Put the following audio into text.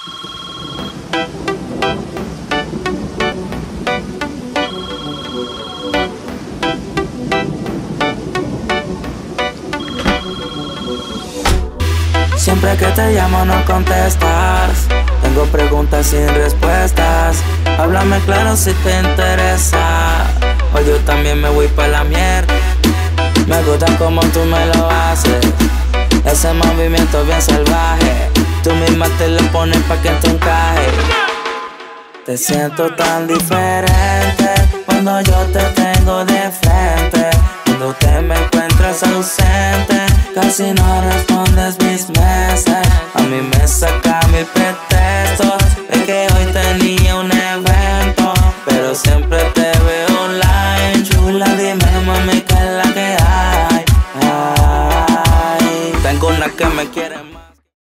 Siempre que te llamo no contestas. Tengo preguntas sin respuestas. Háblame claro si te interesa, o yo también me voy pa' la mierda. Me gusta como tú me lo haces, ese movimiento bien salvaje. Tú misma te lo pones pa' que te encaje. Te siento tan diferente cuando yo te tengo de frente. Cuando te me encuentras ausente, casi no respondes mis meses. A mí me saca mil pretextos de que hoy tenía una